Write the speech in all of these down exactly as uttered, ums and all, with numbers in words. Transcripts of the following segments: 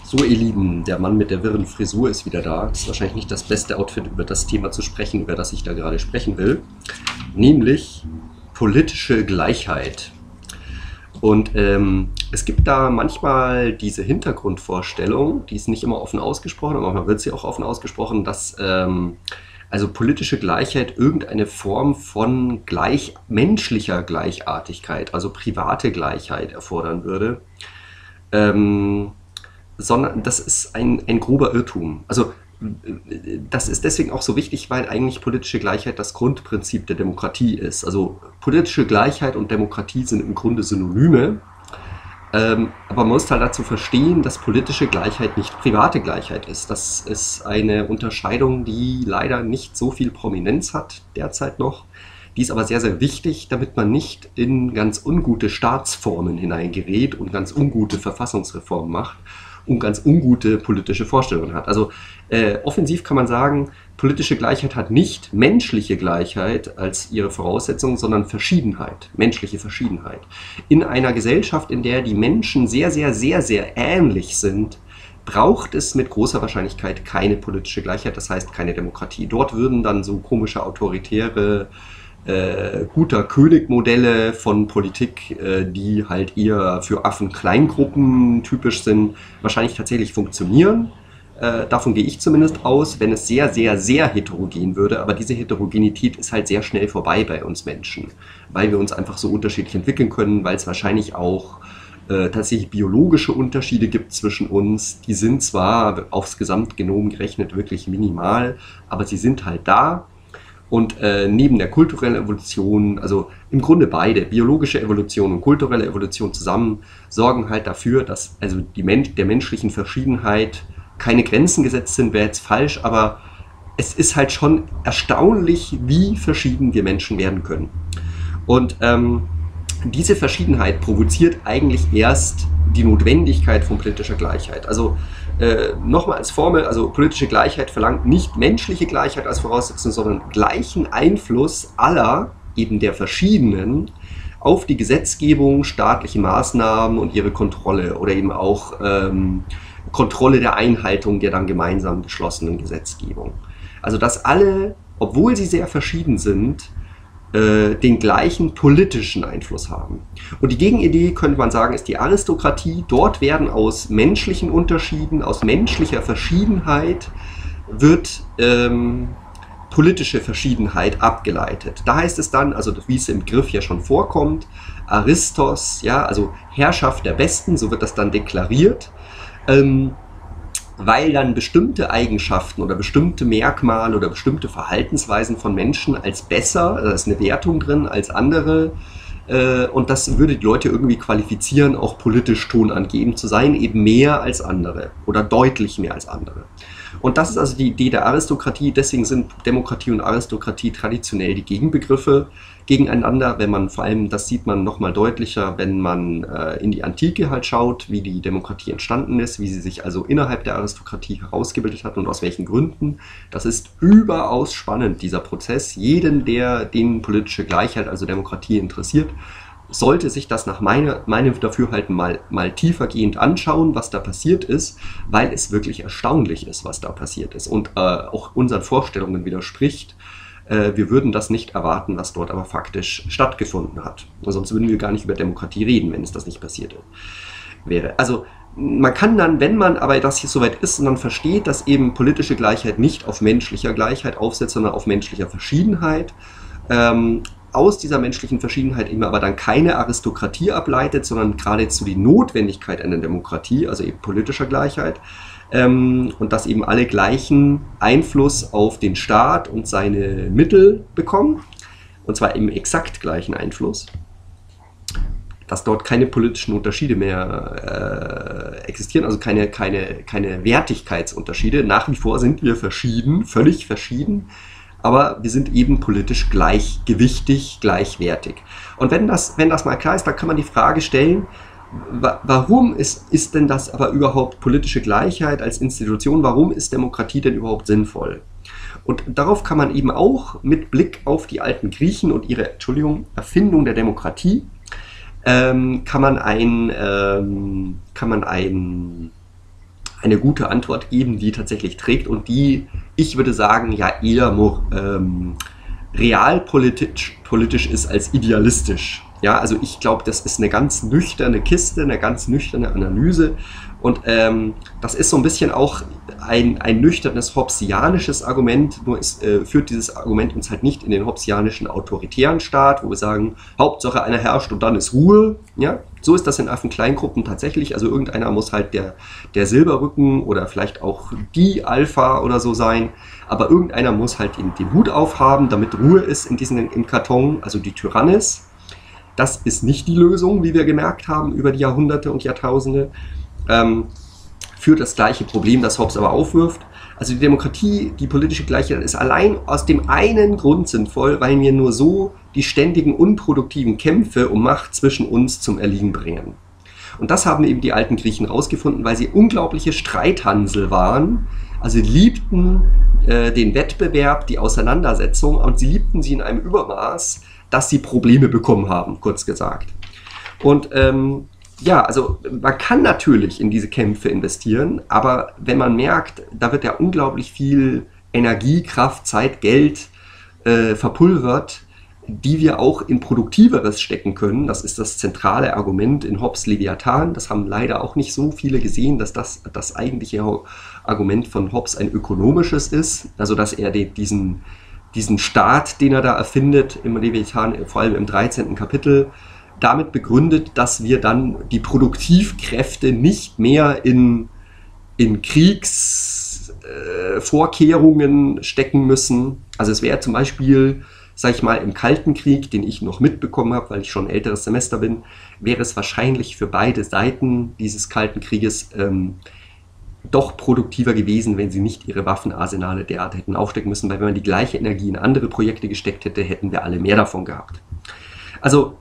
So, ihr Lieben, der Mann mit der wirren Frisur ist wieder da. Das ist wahrscheinlich nicht das beste Outfit, über das Thema zu sprechen, über das ich da gerade sprechen will. Nämlich politische Gleichheit. Und ähm, es gibt da manchmal diese Hintergrundvorstellung, die ist nicht immer offen ausgesprochen, aber manchmal wird sie auch offen ausgesprochen, dass ähm, also politische Gleichheit irgendeine Form von gleich, menschlicher Gleichartigkeit, also private Gleichheit erfordern würde. Ähm, sondern das ist ein, ein grober Irrtum. Also das ist deswegen auch so wichtig, weil eigentlich politische Gleichheit das Grundprinzip der Demokratie ist. Also politische Gleichheit und Demokratie sind im Grunde Synonyme, ähm, aber man muss halt dazu verstehen, dass politische Gleichheit nicht private Gleichheit ist. Das ist eine Unterscheidung, die leider nicht so viel Prominenz hat derzeit noch. Die ist aber sehr, sehr wichtig, damit man nicht in ganz ungute Staatsformen hineingerät und ganz ungute Verfassungsreformen macht und ganz ungute politische Vorstellungen hat. Also äh, offensiv kann man sagen, politische Gleichheit hat nicht menschliche Gleichheit als ihre Voraussetzung, sondern Verschiedenheit, menschliche Verschiedenheit. In einer Gesellschaft, in der die Menschen sehr, sehr, sehr, sehr ähnlich sind, braucht es mit großer Wahrscheinlichkeit keine politische Gleichheit, das heißt keine Demokratie. Dort würden dann so komische autoritäre Äh, guter König-Modelle von Politik, äh, die halt eher für Affen-Kleingruppen typisch sind, wahrscheinlich tatsächlich funktionieren. Äh, davon gehe ich zumindest aus, wenn es sehr, sehr, sehr heterogen würde. Aber diese Heterogenität ist halt sehr schnell vorbei bei uns Menschen, weil wir uns einfach so unterschiedlich entwickeln können, weil es wahrscheinlich auch äh, tatsächlich biologische Unterschiede gibt zwischen uns. Die sind zwar aufs Gesamtgenom gerechnet wirklich minimal, aber sie sind halt da. Und äh, neben der kulturellen Evolution, also im Grunde beide, biologische Evolution und kulturelle Evolution zusammen, sorgen halt dafür, dass also die Men- der menschlichen Verschiedenheit keine Grenzen gesetzt sind, wäre jetzt falsch, aber es ist halt schon erstaunlich, wie verschieden wir Menschen werden können. Und ähm, diese Verschiedenheit provoziert eigentlich erst die Notwendigkeit von politischer Gleichheit. Also äh, nochmal als Formel, also politische Gleichheit verlangt nicht menschliche Gleichheit als Voraussetzung, sondern gleichen Einfluss aller, eben der verschiedenen, auf die Gesetzgebung, staatliche Maßnahmen und ihre Kontrolle oder eben auch ähm, Kontrolle der Einhaltung der dann gemeinsam beschlossenen Gesetzgebung. Also dass alle, obwohl sie sehr verschieden sind, den gleichen politischen Einfluss haben. Und die Gegenidee, könnte man sagen, ist die Aristokratie. Dort werden aus menschlichen Unterschieden, aus menschlicher Verschiedenheit, wird ähm, politische Verschiedenheit abgeleitet. Da heißt es dann, also wie es im Begriff ja schon vorkommt, Aristos, ja, also Herrschaft der Besten, so wird das dann deklariert. Ähm, weil dann bestimmte Eigenschaften oder bestimmte Merkmale oder bestimmte Verhaltensweisen von Menschen als besser, da ist eine Wertung drin, als andere, äh, und das würde die Leute irgendwie qualifizieren, auch politisch tonangebend zu sein, eben mehr als andere oder deutlich mehr als andere. Und das ist also die Idee der Aristokratie, deswegen sind Demokratie und Aristokratie traditionell die Gegenbegriffe gegeneinander, wenn man vor allem, das sieht man nochmal deutlicher, wenn man äh, in die Antike halt schaut, wie die Demokratie entstanden ist, wie sie sich also innerhalb der Aristokratie herausgebildet hat und aus welchen Gründen. Das ist überaus spannend, dieser Prozess. Jeden, der den politische Gleichheit, also Demokratie interessiert, sollte sich das nach meine, meinem Dafürhalten mal, mal tiefergehend anschauen, was da passiert ist, weil es wirklich erstaunlich ist, was da passiert ist und äh, auch unseren Vorstellungen widerspricht. Äh, wir würden das nicht erwarten, was dort aber faktisch stattgefunden hat. Sonst würden wir gar nicht über Demokratie reden, wenn es das nicht passiert wäre. Also man kann dann, wenn man aber das hier soweit ist und dann versteht, dass eben politische Gleichheit nicht auf menschlicher Gleichheit aufsetzt, sondern auf menschlicher Verschiedenheit, ähm, aus dieser menschlichen Verschiedenheit eben aber dann keine Aristokratie ableitet, sondern geradezu die Notwendigkeit einer Demokratie, also eben politischer Gleichheit, ähm, und dass eben alle gleichen Einfluss auf den Staat und seine Mittel bekommen, und zwar im exakt gleichen Einfluss, dass dort keine politischen Unterschiede mehr äh, existieren, also keine, keine, keine Wertigkeitsunterschiede. Nach wie vor sind wir verschieden, völlig verschieden, aber wir sind eben politisch gleichgewichtig, gleichwertig. Und wenn das, wenn das mal klar ist, dann kann man die Frage stellen, wa warum ist, ist denn das aber überhaupt politische Gleichheit als Institution, warum ist Demokratie denn überhaupt sinnvoll? Und darauf kann man eben auch mit Blick auf die alten Griechen und ihre, Entschuldigung, Erfindung der Demokratie, ähm, kann man ein, ähm, kann man ein eine gute Antwort geben, die tatsächlich trägt und die, ich würde sagen, ja eher ähm, realpolitisch politisch ist als idealistisch. Ja, also ich glaube, das ist eine ganz nüchterne Kiste, eine ganz nüchterne Analyse und ähm, das ist so ein bisschen auch ein, ein nüchternes hobbesianisches Argument, nur ist, äh, führt dieses Argument uns halt nicht in den hobbesianischen autoritären Staat, wo wir sagen, Hauptsache einer herrscht und dann ist Ruhe. Ja, so ist das in Affen-Kleingruppen tatsächlich, also irgendeiner muss halt der, der Silberrücken oder vielleicht auch die Alpha oder so sein, aber irgendeiner muss halt den, den Hut aufhaben, damit Ruhe ist in diesem, im Karton, also die Tyrannis. Das ist nicht die Lösung, wie wir gemerkt haben über die Jahrhunderte und Jahrtausende, ähm, für das gleiche Problem, das Hobbes aber aufwirft. Also die Demokratie, die politische Gleichheit ist allein aus dem einen Grund sinnvoll, weil wir nur so die ständigen unproduktiven Kämpfe um Macht zwischen uns zum Erliegen bringen. Und das haben eben die alten Griechen rausgefunden, weil sie unglaubliche Streithansel waren. Also sie liebten äh, den Wettbewerb, die Auseinandersetzung und sie liebten sie in einem Übermaß, dass sie Probleme bekommen haben, kurz gesagt. Und ähm, ja, also man kann natürlich in diese Kämpfe investieren, aber wenn man merkt, da wird ja unglaublich viel Energie, Kraft, Zeit, Geld äh, verpulvert, die wir auch in Produktiveres stecken können. Das ist das zentrale Argument in Hobbes Leviathan. Das haben leider auch nicht so viele gesehen, dass das das eigentliche Argument von Hobbes ein ökonomisches ist, also dass er den, diesen diesen Staat, den er da erfindet, im Leviathan, vor allem im dreizehnten Kapitel, damit begründet, dass wir dann die Produktivkräfte nicht mehr in, in Kriegsvorkehrungen äh, stecken müssen. Also es wäre zum Beispiel, sag ich mal, im Kalten Krieg, den ich noch mitbekommen habe, weil ich schon ein älteres Semester bin, wäre es wahrscheinlich für beide Seiten dieses Kalten Krieges ähm, doch produktiver gewesen, wenn sie nicht ihre Waffenarsenale derart hätten aufstecken müssen, weil wenn man die gleiche Energie in andere Projekte gesteckt hätte, hätten wir alle mehr davon gehabt. Also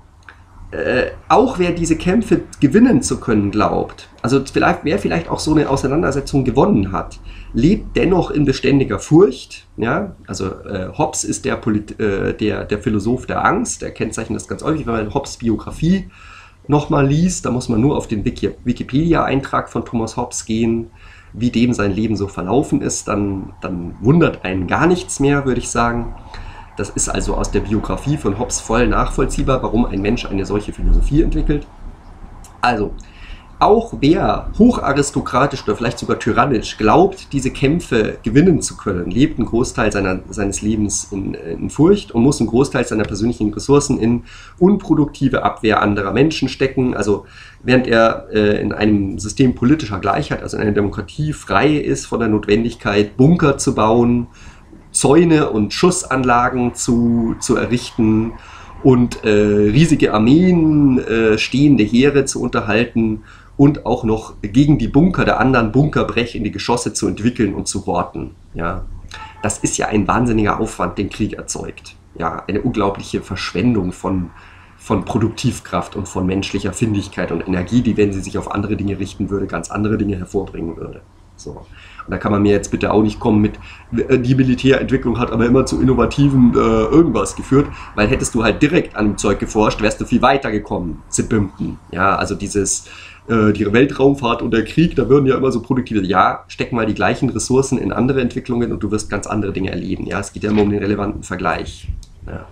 äh, auch wer diese Kämpfe gewinnen zu können glaubt, also vielleicht, wer vielleicht auch so eine Auseinandersetzung gewonnen hat, lebt dennoch in beständiger Furcht. Ja? Also äh, Hobbes ist der, Polit äh, der, der Philosoph der Angst, der kennzeichnet das ganz häufig, wenn man Hobbes Biografie nochmal liest, da muss man nur auf den Wiki Wikipedia-Eintrag von Thomas Hobbes gehen, wie dem sein Leben so verlaufen ist, dann, dann wundert einen gar nichts mehr, würde ich sagen. Das ist also aus der Biografie von Hobbes voll nachvollziehbar, warum ein Mensch eine solche Philosophie entwickelt. Also, auch wer hocharistokratisch oder vielleicht sogar tyrannisch glaubt, diese Kämpfe gewinnen zu können, lebt einen Großteil seiner, seines Lebens in, in Furcht und muss einen Großteil seiner persönlichen Ressourcen in unproduktive Abwehr anderer Menschen stecken. Also während er äh, in einem System politischer Gleichheit, also in einer Demokratie, frei ist von der Notwendigkeit, Bunker zu bauen, Zäune und Schussanlagen zu, zu errichten und äh, riesige Armeen, äh, stehende Heere zu unterhalten und auch noch gegen die Bunker der anderen bunkerbrechende Geschosse zu entwickeln und zu horten. Ja, das ist ja ein wahnsinniger Aufwand, den Krieg erzeugt. Ja, eine unglaubliche Verschwendung von, von Produktivkraft und von menschlicher Findigkeit und Energie, die, wenn sie sich auf andere Dinge richten würde, ganz andere Dinge hervorbringen würde. So. Und da kann man mir jetzt bitte auch nicht kommen mit, die Militärentwicklung hat aber immer zu innovativen äh, irgendwas geführt, weil hättest du halt direkt an dem Zeug geforscht, wärst du viel weiter gekommen, Zibimpen. Ja, also dieses, äh, die Weltraumfahrt und der Krieg, da würden ja immer so produktive, ja, steck mal die gleichen Ressourcen in andere Entwicklungen und du wirst ganz andere Dinge erleben. Ja, es geht ja immer um den relevanten Vergleich. Ja.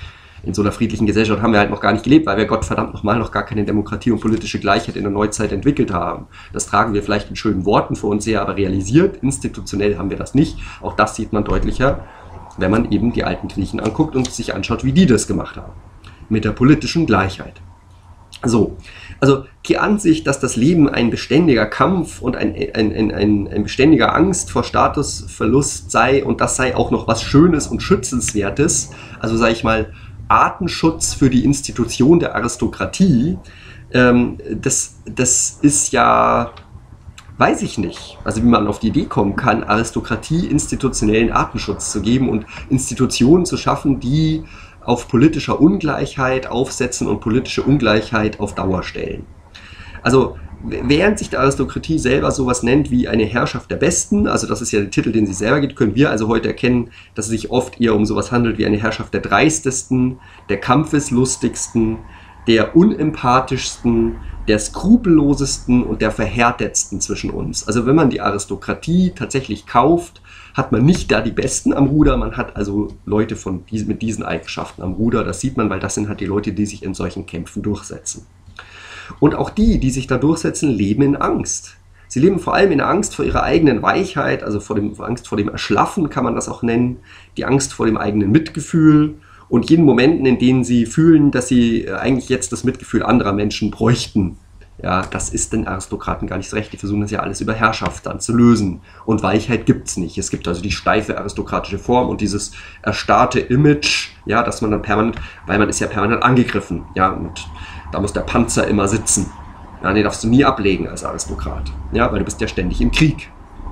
In so einer friedlichen Gesellschaft haben wir halt noch gar nicht gelebt, weil wir Gottverdammt nochmal noch gar keine Demokratie und politische Gleichheit in der Neuzeit entwickelt haben. Das tragen wir vielleicht in schönen Worten vor uns her, aber realisiert, institutionell haben wir das nicht. Auch das sieht man deutlicher, wenn man eben die alten Griechen anguckt und sich anschaut, wie die das gemacht haben. Mit der politischen Gleichheit. So, also die Ansicht, dass das Leben ein beständiger Kampf und ein, ein, ein, ein, ein beständiger Angst vor Statusverlust sei und das sei auch noch was Schönes und Schützenswertes, also sage ich mal, Artenschutz für die Institution der Aristokratie, ähm, das, das ist ja, weiß ich nicht, also wie man auf die Idee kommen kann, Aristokratie institutionellen Artenschutz zu geben und Institutionen zu schaffen, die auf politischer Ungleichheit aufsetzen und politische Ungleichheit auf Dauer stellen. Also während sich die Aristokratie selber sowas nennt wie eine Herrschaft der Besten, also das ist ja der Titel, den sie selber gibt, können wir also heute erkennen, dass es sich oft eher um sowas handelt wie eine Herrschaft der Dreistesten, der Kampfeslustigsten, der unempathischsten, der skrupellosesten und der verhärtetsten zwischen uns. Also wenn man die Aristokratie tatsächlich kauft, hat man nicht da die Besten am Ruder, man hat also Leute von diesen, mit diesen Eigenschaften am Ruder. Das sieht man, weil das sind halt die Leute, die sich in solchen Kämpfen durchsetzen. Und auch die, die sich da durchsetzen, leben in Angst. Sie leben vor allem in Angst vor ihrer eigenen Weichheit, also vor dem Angst vor dem Erschlaffen kann man das auch nennen, die Angst vor dem eigenen Mitgefühl und jeden Momenten, in denen sie fühlen, dass sie eigentlich jetzt das Mitgefühl anderer Menschen bräuchten. Ja, das ist den Aristokraten gar nicht so recht. Die versuchen das ja alles über Herrschaft dann zu lösen. Und Weichheit gibt es nicht. Es gibt also die steife aristokratische Form und dieses erstarrte Image, ja, dass man dann permanent, weil man ist ja permanent angegriffen. Ja, und da muss der Panzer immer sitzen. Ja, den darfst du nie ablegen als Aristokrat. Ja, weil du bist ja ständig im Krieg.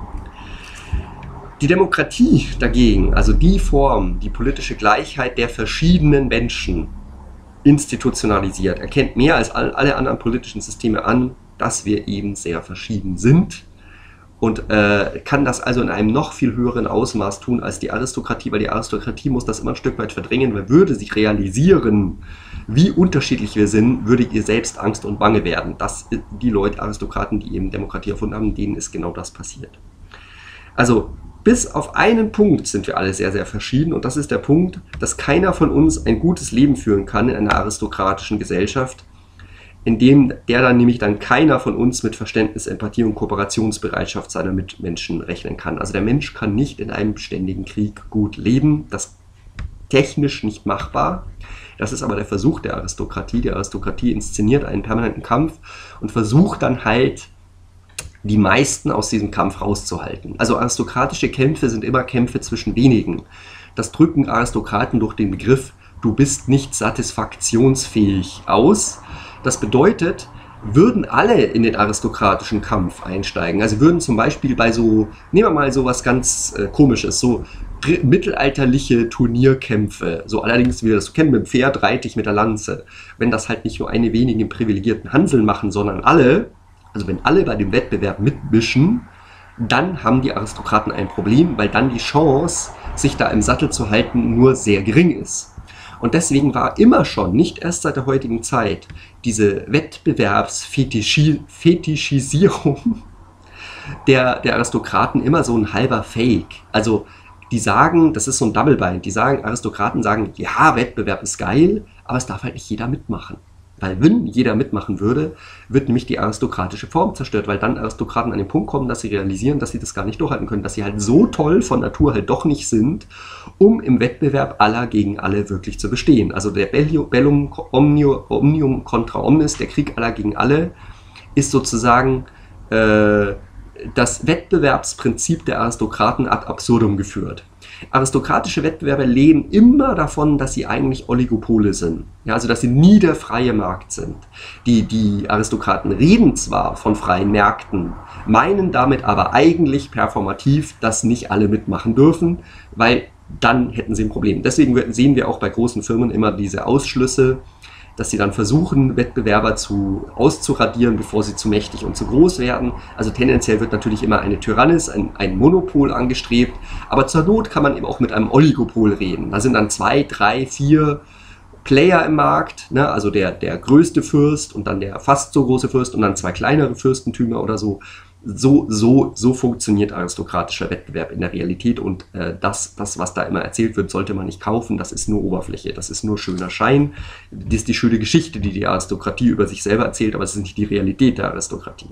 Die Demokratie dagegen, also die Form, die politische Gleichheit der verschiedenen Menschen, institutionalisiert, erkennt mehr als alle anderen politischen Systeme an, dass wir eben sehr verschieden sind und äh, kann das also in einem noch viel höheren Ausmaß tun als die Aristokratie, weil die Aristokratie muss das immer ein Stück weit verdrängen, weil würde sie realisieren, wie unterschiedlich wir sind, würde ihr selbst Angst und Bange werden. Das, die Leute, Aristokraten, die eben Demokratie erfunden haben, denen ist genau das passiert. Also bis auf einen Punkt sind wir alle sehr, sehr verschieden und das ist der Punkt, dass keiner von uns ein gutes Leben führen kann in einer aristokratischen Gesellschaft, in dem der dann nämlich dann keiner von uns mit Verständnis, Empathie und Kooperationsbereitschaft seiner Mitmenschen rechnen kann. Also der Mensch kann nicht in einem ständigen Krieg gut leben, das ist technisch nicht machbar. Das ist aber der Versuch der Aristokratie. Die Aristokratie inszeniert einen permanenten Kampf und versucht dann halt, die meisten aus diesem Kampf rauszuhalten. Also aristokratische Kämpfe sind immer Kämpfe zwischen wenigen. Das drücken Aristokraten durch den Begriff, du bist nicht satisfaktionsfähig aus. Das bedeutet, würden alle in den aristokratischen Kampf einsteigen, also würden zum Beispiel bei so, nehmen wir mal so was ganz äh, Komisches, so mittelalterliche Turnierkämpfe, so allerdings, wie wir das so kennen, mit dem Pferd reite ich mit der Lanze. Wenn das halt nicht nur eine wenigen privilegierten Hansel machen, sondern alle, also wenn alle bei dem Wettbewerb mitmischen, dann haben die Aristokraten ein Problem, weil dann die Chance, sich da im Sattel zu halten, nur sehr gering ist. Und deswegen war immer schon, nicht erst seit der heutigen Zeit, diese Wettbewerbsfetischisierung der, der Aristokraten immer so ein halber Fake. Also die sagen, das ist so ein Double Bind, die sagen, Aristokraten sagen, ja, Wettbewerb ist geil, aber es darf halt nicht jeder mitmachen. Weil wenn jeder mitmachen würde, wird nämlich die aristokratische Form zerstört, weil dann Aristokraten an den Punkt kommen, dass sie realisieren, dass sie das gar nicht durchhalten können, dass sie halt so toll von Natur halt doch nicht sind, um im Wettbewerb aller gegen alle wirklich zu bestehen. Also der Bellum omnium contra omnis, der Krieg aller gegen alle, ist sozusagen äh, das Wettbewerbsprinzip der Aristokraten ad absurdum geführt. Aristokratische Wettbewerber leben immer davon, dass sie eigentlich Oligopole sind. Ja, also dass sie nie der freie Markt sind. Die, die Aristokraten reden zwar von freien Märkten, meinen damit aber eigentlich performativ, dass nicht alle mitmachen dürfen, weil dann hätten sie ein Problem. Deswegen sehen wir auch bei großen Firmen immer diese Ausschlüsse, dass sie dann versuchen, Wettbewerber zu, auszuradieren, bevor sie zu mächtig und zu groß werden. Also tendenziell wird natürlich immer eine Tyrannis, ein, ein Monopol angestrebt, aber zur Not kann man eben auch mit einem Oligopol reden. Da sind dann zwei, drei, vier Player im Markt, ne? Also der, der größte Fürst und dann der fast so große Fürst und dann zwei kleinere Fürstentümer oder so. So, so, so funktioniert aristokratischer Wettbewerb in der Realität und äh, das, das, was da immer erzählt wird, sollte man nicht kaufen, das ist nur Oberfläche, das ist nur schöner Schein. Das ist die schöne Geschichte, die die Aristokratie über sich selber erzählt, aber es ist nicht die Realität der Aristokratie.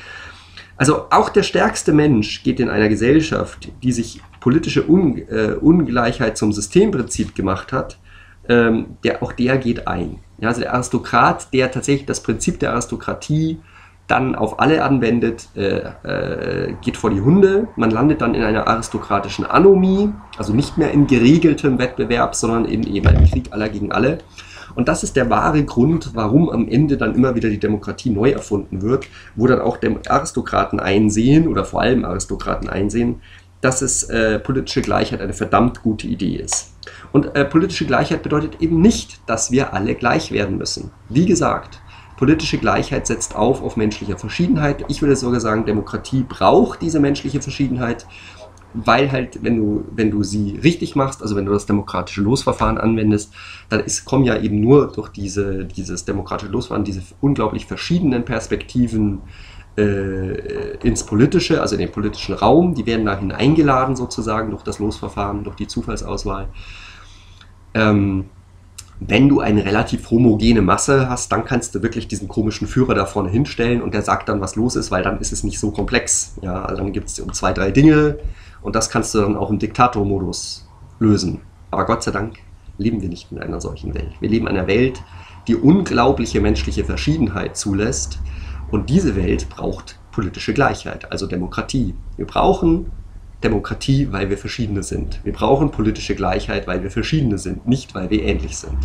Also auch der stärkste Mensch geht in einer Gesellschaft, die sich politische Un äh, Ungleichheit zum Systemprinzip gemacht hat, ähm, der, auch der geht ein. Ja, also der Aristokrat, der tatsächlich das Prinzip der Aristokratie dann auf alle anwendet, äh, äh, geht vor die Hunde. Man landet dann in einer aristokratischen Anomie, also nicht mehr in geregeltem Wettbewerb, sondern in eben einem Krieg aller gegen alle. Und das ist der wahre Grund, warum am Ende dann immer wieder die Demokratie neu erfunden wird, wo dann auch Aristokraten einsehen, oder vor allem Aristokraten einsehen, dass es äh, politische Gleichheit eine verdammt gute Idee ist. Und äh, politische Gleichheit bedeutet eben nicht, dass wir alle gleich werden müssen. Wie gesagt, politische Gleichheit setzt auf auf menschliche Verschiedenheit. Ich würde sogar sagen, Demokratie braucht diese menschliche Verschiedenheit, weil halt, wenn du, wenn du sie richtig machst, also wenn du das demokratische Losverfahren anwendest, dann ist, kommen ja eben nur durch diese, dieses demokratische Losverfahren diese unglaublich verschiedenen Perspektiven äh, ins Politische, also in den politischen Raum, die werden dahin eingeladen sozusagen durch das Losverfahren, durch die Zufallsauswahl. Ähm, Wenn du eine relativ homogene Masse hast, dann kannst du wirklich diesen komischen Führer da vorne hinstellen und der sagt dann, was los ist, weil dann ist es nicht so komplex. Ja, also dann gibt es um zwei, drei Dinge und das kannst du dann auch im Diktatormodus lösen. Aber Gott sei Dank leben wir nicht in einer solchen Welt. Wir leben in einer Welt, die unglaubliche menschliche Verschiedenheit zulässt und diese Welt braucht politische Gleichheit, also Demokratie. Wir brauchen Demokratie, weil wir verschiedene sind. Wir brauchen politische Gleichheit, weil wir verschiedene sind, nicht weil wir ähnlich sind.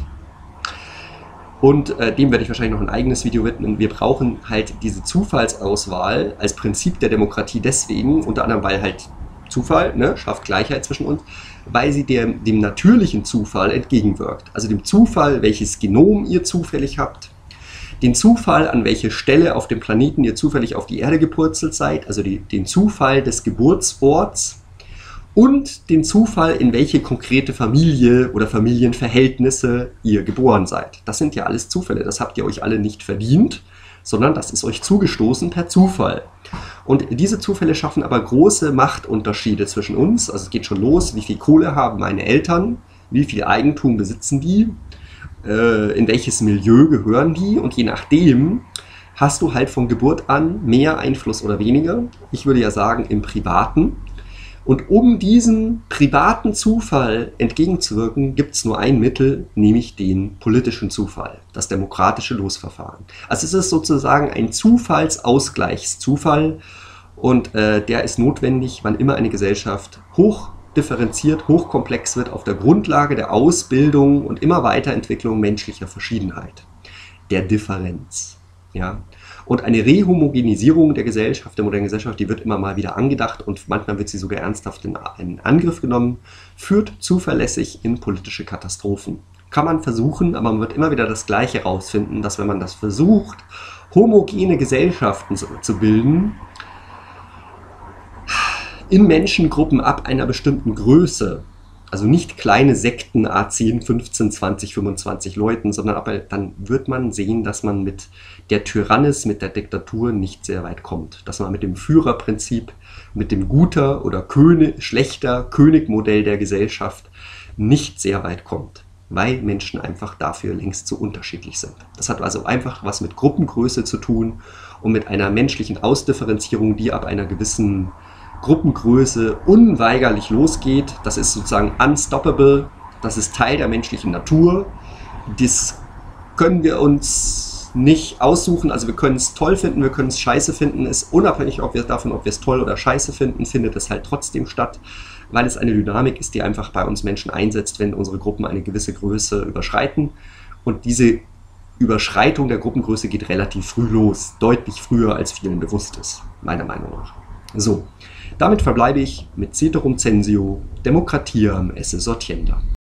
Und äh, dem werde ich wahrscheinlich noch ein eigenes Video widmen. Wir brauchen halt diese Zufallsauswahl als Prinzip der Demokratie deswegen, unter anderem weil halt Zufall, ne, schafft Gleichheit zwischen uns, weil sie dem, dem natürlichen Zufall entgegenwirkt. Also dem Zufall, welches Genom ihr zufällig habt, den Zufall, an welche Stelle auf dem Planeten ihr zufällig auf die Erde gepurzelt seid, also die, den Zufall des Geburtsorts und den Zufall, in welche konkrete Familie oder Familienverhältnisse ihr geboren seid. Das sind ja alles Zufälle, das habt ihr euch alle nicht verdient, sondern das ist euch zugestoßen per Zufall. Und diese Zufälle schaffen aber große Machtunterschiede zwischen uns. Also es geht schon los, wie viel Kohle haben meine Eltern, wie viel Eigentum besitzen die, in welches Milieu gehören die und je nachdem hast du halt von Geburt an mehr Einfluss oder weniger. Ich würde ja sagen im Privaten. Und um diesem privaten Zufall entgegenzuwirken, gibt es nur ein Mittel, nämlich den politischen Zufall, das demokratische Losverfahren. Also es ist sozusagen ein Zufallsausgleichszufall und äh, der ist notwendig, wann immer eine Gesellschaft hoch differenziert, hochkomplex wird auf der Grundlage der Ausbildung und immer Weiterentwicklung menschlicher Verschiedenheit, der Differenz. Ja? Und eine Rehomogenisierung der Gesellschaft, der modernen Gesellschaft, die wird immer mal wieder angedacht und manchmal wird sie sogar ernsthaft in, in Angriff genommen, führt zuverlässig in politische Katastrophen. Kann man versuchen, aber man wird immer wieder das Gleiche herausfinden, dass wenn man das versucht, homogene Gesellschaften zu, zu bilden, in Menschengruppen ab einer bestimmten Größe, also nicht kleine Sekten, a zehn, fünfzehn, zwanzig, fünfundzwanzig Leuten, sondern aber dann wird man sehen, dass man mit der Tyrannis, mit der Diktatur nicht sehr weit kommt. Dass man mit dem Führerprinzip, mit dem guter oder König, schlechter Königmodell der Gesellschaft nicht sehr weit kommt, weil Menschen einfach dafür längst zu unterschiedlich sind. Das hat also einfach was mit Gruppengröße zu tun und mit einer menschlichen Ausdifferenzierung, die ab einer gewissen Gruppengröße unweigerlich losgeht. Das ist sozusagen unstoppable, das ist Teil der menschlichen Natur. Das können wir uns nicht aussuchen, also wir können es toll finden, wir können es scheiße finden, ist unabhängig ob wir davon, ob wir es toll oder scheiße finden, findet es halt trotzdem statt, weil es eine Dynamik ist, die einfach bei uns Menschen einsetzt, wenn unsere Gruppen eine gewisse Größe überschreiten. Und diese Überschreitung der Gruppengröße geht relativ früh los, deutlich früher als vielen bewusst ist, meiner Meinung nach. So. Damit verbleibe ich mit Ceterum censeo, Democratiam esse sortienda.